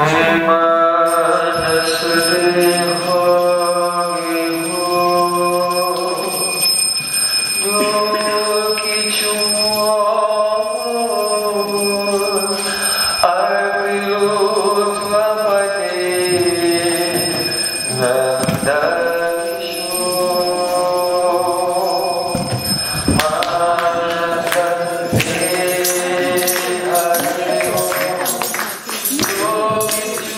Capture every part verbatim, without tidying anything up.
Hare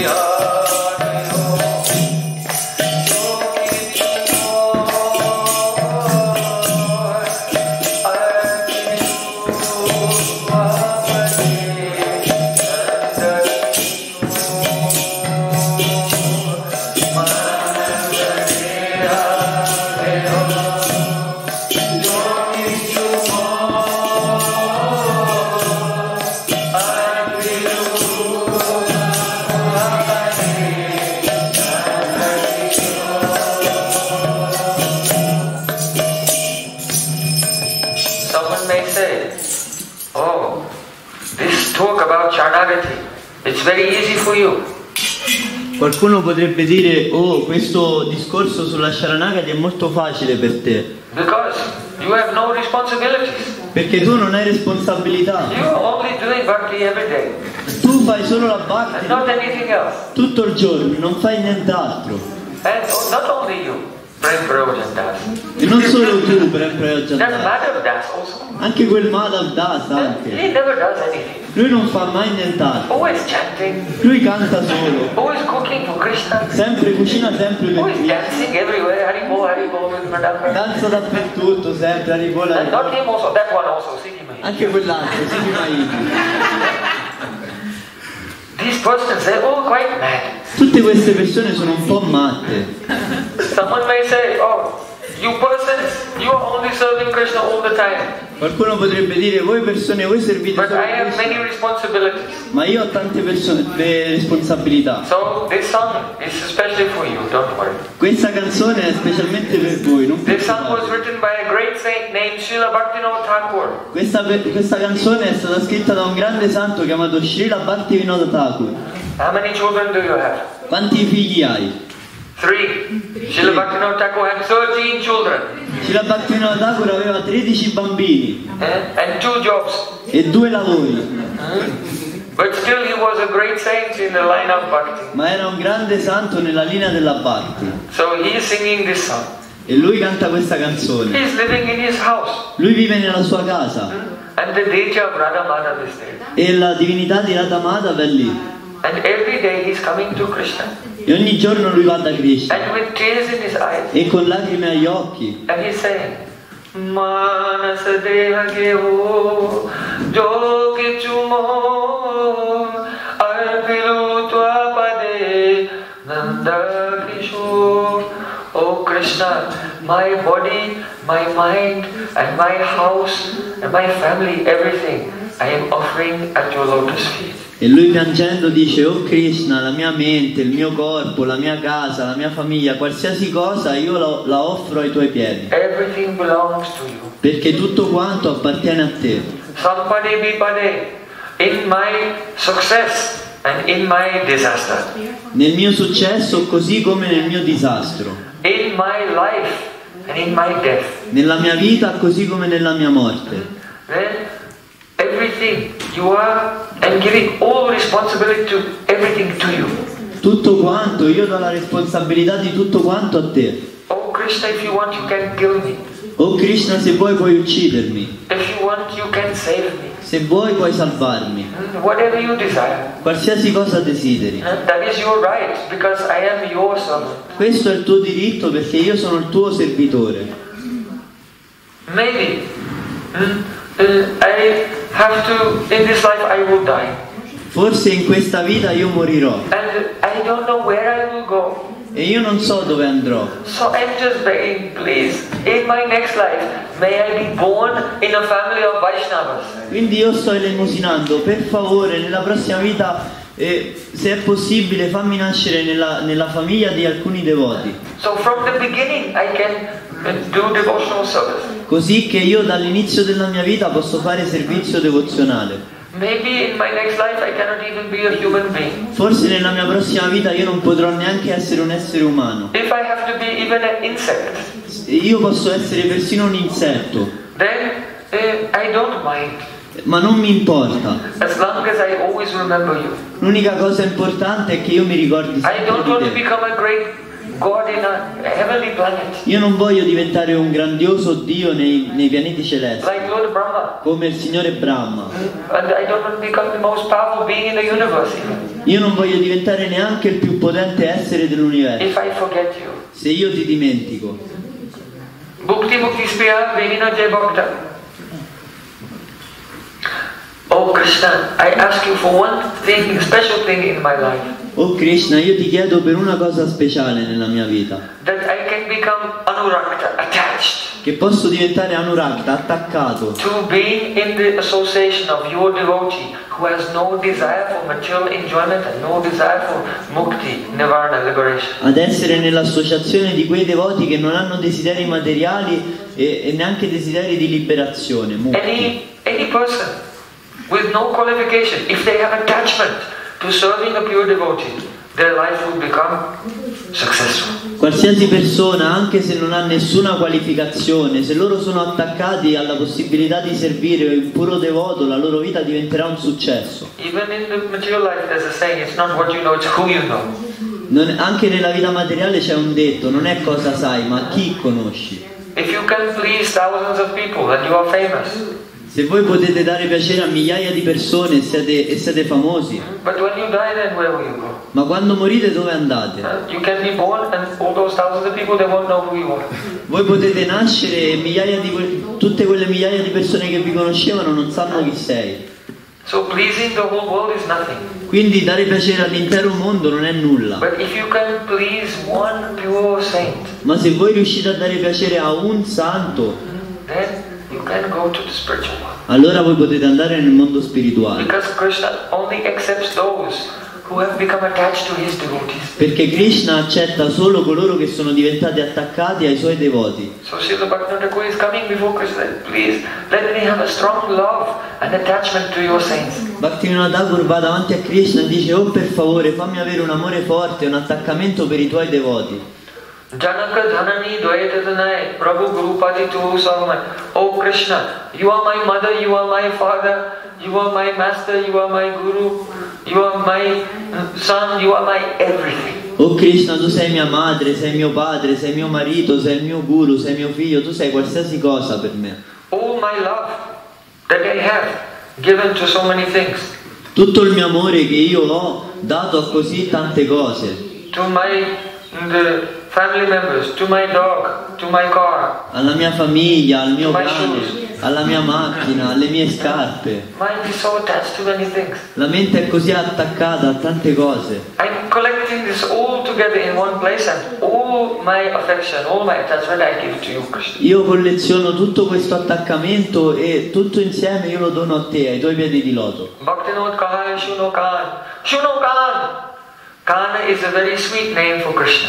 Qualcuno potrebbe dire, oh, questo discorso sulla Sharanagati è molto facile per te. Because you have no responsibilities. Perché tu non hai responsabilità. You are only doing bhakti every day. Tu fai solo la bhakti. And not anything else. Tutto il giorno, non fai nient'altro. And not only you, Prem Prayojan Das. E non solo tu, Prem Prayojan That Das. Madhav Das also. Anche quel Madhav Das anche. He never does anything. Lui non fa mai nient'altro. Always chanting. Lui canta solo. Always cooking for Krishna. Sempre cucina sempre per Always Krishna. dancing everywhere. Haribol, Haribol with Madhav. Danza dappertutto, sempre Haribol. And not him also, that one also, Siddhi Mahi. Anche quell'altro, Siddhi Mahi. These persons, they're all quite mad. Tutte queste persone sono un po' matte. Someone may say, oh, you persons, you are only serving Krishna all the time. Qualcuno potrebbe dire, voi persone, voi servite But solo I have Krishna. many responsibilities. Ma io ho tante persone, le responsabilità. So this song is especially for you, don't worry. Questa canzone è specialmente per voi, non This song was preoccupate. written by a great saint named Srila Bhaktivinoda Thakur. Questa, questa canzone è stata scritta da un grande santo chiamato Srila Bhaktivinoda Thakur. How many children do you have? Quanti figli hai? Three. Srila Bhaktivinoda Thakur had thirteen children. Srila Bhaktivinoda Thakur aveva tredici bambini Eh? And two jobs. e due lavori, But still he was a great saint in the line of Bhakti. ma era un grande santo nella linea della Bhakti. So he is singing this song. E lui canta questa canzone. He is living in his house. Lui vive nella sua casa And the deity of Radha Madhav is there. e la divinità di Radha Madhav è lì. And every day he is coming to Krishna. E ogni giorno lui va da Krishna And with tears in his eyes. e con lacrime agli occhi. And he's saying, Manas deha geho jogi chumo arpilu tua pade nanda kishore. Oh Krishna, my body, my mind, and my house, and my family, everything, I am offering at your lotus feet. E lui piangendo dice, oh Krishna, la mia mente, il mio corpo, la mia casa, la mia famiglia, qualsiasi cosa io la, la offro ai tuoi piedi. Everything belongs to you. Perché tutto quanto appartiene a te. Sampade bipade, in my success and in my disaster, Nel mio successo così come nel mio disastro. in my life and in my death. Nella mia vita così come nella mia morte. Then everything you are, and giving all responsibility to everything to you. Tutto quanto, io do la responsabilità di tutto quanto a te. Oh Krishna, if you want you can kill me. Oh Krishna, se vuoi puoi uccidermi. If you want you can save me. Se vuoi puoi salvarmi. Whatever you desire. Qualsiasi cosa desideri. And that is your right, because I am your servant. Questo è il tuo diritto perché io sono il tuo servitore. Maybe mm, uh, I have to, in this life I will die. Forse in questa vita io morirò And I don't know where I will go. e io non so dove andrò. So I'm just begging, please, in my next life, may I be born in a family of Vaishnavas. Quindi io sto elemosinando, per favore, nella prossima vita, eh, se è possibile, fammi nascere nella, nella famiglia di alcuni devoti. So from the beginning I can uh, do devotional service. Così che io dall'inizio della mia vita posso fare servizio devozionale. Maybe in my next life I cannot even be a human being. Forse nella mia prossima vita io non potrò neanche essere un essere umano. If I have to be even an insect, Io posso essere persino un insetto, then uh, I don't mind. ma non mi importa. As long as I always remember you. L'unica cosa importante è che io mi ricordi I sempre don't want di to te. become a great God in a heavenly planet. Io non voglio diventare un grandioso Dio nei, nei pianeti celesti, Like Lord Brahma. come il Signore Brahma. And I don't want to become the most powerful being in the universe even. Io non voglio diventare neanche il più potente essere dell'universo. If I forget you. Se io ti dimentico. Bhukti Mukti Spriya Vihina Jai Bhakta. Oh Krishna, I ask you for one thing, special thing in my life. Oh Krishna, io ti chiedo per una cosa speciale nella mia vita. That I can become anurakta, attached. Che posso diventare anurakta, attaccato. To being in the association of your devotee who has no desire for material enjoyment and no desire for mukti, nirvana, liberation. Ad essere nell'associazione di quei devoti che non hanno desideri materiali e, e neanche desideri di liberazione. Mukti. Any, any person with no qualification, if they have attachment to serving a pure devotee, their life will become successful. Qualsiasi persona, anche se non ha nessuna qualificazione, se loro sono attaccati alla possibilità di servire un puro devoto, la loro vita diventerà un successo. Even in the material life there's a saying, it's not what you know, it's who you know. Non, anche nella vita materiale c'è un detto, non è cosa sai, ma chi conosci. If you can please thousands of people and you are famous. Se voi potete dare piacere a migliaia di persone e siete, e siete famosi, But when you die, then where will you go? ma quando morite dove andate? Uh, you can be born and all those thousands of people, they won't know who you are. Voi potete nascere e migliaia di que- tutte quelle migliaia di persone che vi conoscevano non sanno chi sei. So pleasing the whole world is nothing. Quindi dare piacere all'intero mondo non è nulla. But if you can please one pure saint, Ma se voi riuscite a dare piacere a un santo, then you can go to the spiritual world. allora voi potete andare nel mondo spirituale. Because Krishna only accepts those who have become attached to his devotees. Perché Krishna accetta solo coloro che sono diventati attaccati ai suoi devoti. So Srila Bhaktivinoda Thakur is coming before Krishna. Please, let me have a strong love and attachment to your saints. Bhaktivinoda Thakur va davanti a Krishna e dice: oh, per favore, fammi avere un amore forte, un attaccamento per i tuoi devoti. Janaka Janani Dvaitatanai Prabhu Gurupati Tu Samai. Oh Krishna, you are my mother, you are my father, you are my master, you are my guru, you are my son, you are my everything. Oh Krishna, tu sei mia madre, sei mio padre, sei mio marito, sei il mio guru, sei mio figlio, tu sei qualsiasi cosa per me. All my love that I have given to so many things. Tutto il mio amore che io ho dato a così tante cose. To my the family members, to my dog, to my car. Alla mia famiglia, al mio To my cane, shoes. alla mia macchina, alle mie scarpe. Mind is so attached to many things. La mente è così attaccata a tante cose. I'm collecting this all together in one place and all my affection, all my attachment I give to you, Krishna. Io colleziono tutto questo attaccamento e tutto insieme io lo dono a te, ai tuoi piedi di loto. Bhaktivinoda Kahai Shunokan. Shunokan! Kana is a very sweet name for Krishna.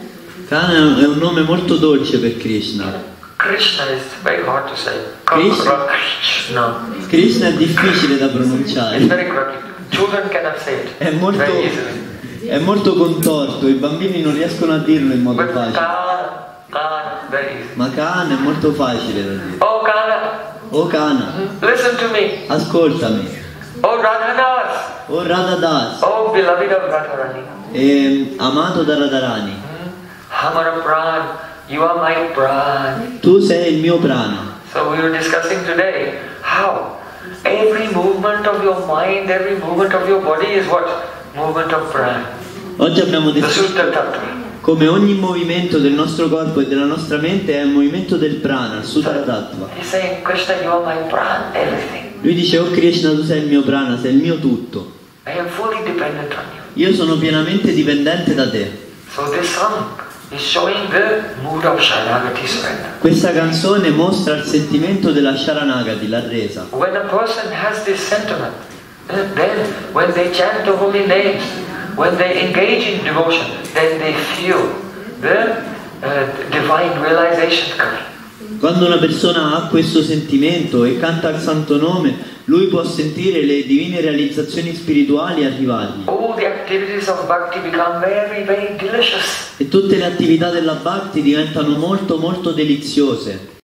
Kana è un nome molto dolce per Krishna. Krishna is very hard to say. Krishna. Krishna. Krishna è difficile da It's pronunciare. very crooked. Children cannot say it È molto, very easily. è molto contorto, i bambini non riescono a dirlo in modo But facile. Kana, Kana, very easy. Ma Kana è molto facile da dire. Oh Kana, Oh Kana, listen to me. ascoltami. Oh Radhadas. Oh Radhadas, Oh beloved of Radharani. eh, amato da Radharani, Hamara Pran, you are my Pran. tu sei il mio prana. So we were discussing today how every movement of your mind, every movement of your body is what? Movement of Pran. Oggi abbiamo The detto Sutta Tattva. come ogni movimento del nostro corpo e della nostra mente è un movimento del prana, il Sutra Tattva. He's saying, Krishna, you are my Pran, everything. Lui dice: oh Krishna, tu sei il mio prana, sei il mio tutto. I am fully dependent on you. Io sono pienamente dipendente da te. So this song is showing the mood of Sharanagati surrender. Questa canzone mostra il sentimento della Sharanagati, la resa. When a person has this sentiment, then when they chant the holy names, when they engage in devotion, then they feel the uh, divine realization coming. Quando una persona ha questo sentimento e canta il santo nome, lui può sentire le divine realizzazioni spirituali arrivargli. All the activities of bhakti become very, very delicious. E tutte le attività della Bhakti diventano molto molto deliziose.